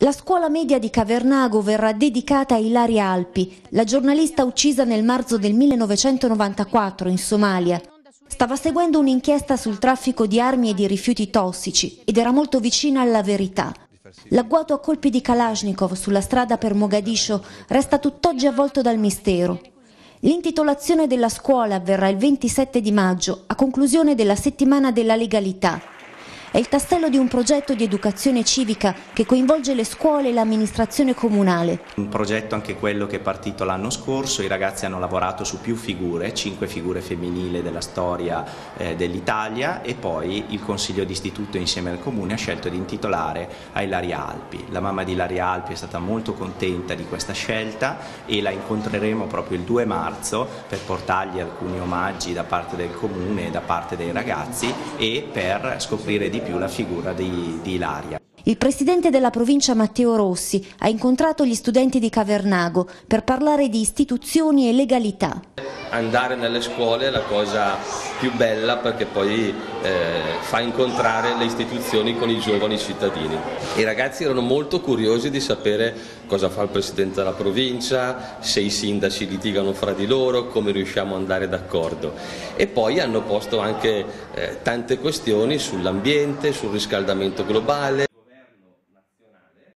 La scuola media di Cavernago verrà dedicata a Ilaria Alpi, la giornalista uccisa nel marzo del 1994 in Somalia. Stava seguendo un'inchiesta sul traffico di armi e di rifiuti tossici ed era molto vicina alla verità. L'agguato a colpi di Kalashnikov sulla strada per Mogadiscio resta tutt'oggi avvolto dal mistero. L'intitolazione della scuola avverrà il 27 di maggio, a conclusione della settimana della legalità. È il tassello di un progetto di educazione civica che coinvolge le scuole e l'amministrazione comunale. Un progetto anche quello che è partito l'anno scorso, i ragazzi hanno lavorato su più figure, 5 figure femminili della storia dell'Italia, e poi il Consiglio d'Istituto insieme al Comune ha scelto di intitolare a Ilaria Alpi. La mamma di Ilaria Alpi è stata molto contenta di questa scelta e la incontreremo proprio il 2 marzo per portargli alcuni omaggi da parte del Comune e da parte dei ragazzi e per scoprire di più la figura di Ilaria. Il presidente della provincia Matteo Rossi ha incontrato gli studenti di Cavernago per parlare di istituzioni e legalità. Andare nelle scuole è la cosa più bella perché poi fa incontrare le istituzioni con i giovani cittadini. I ragazzi erano molto curiosi di sapere cosa fa il presidente della provincia, se i sindaci litigano fra di loro, come riusciamo ad andare d'accordo. E poi hanno posto anche tante questioni sull'ambiente, sul riscaldamento globale.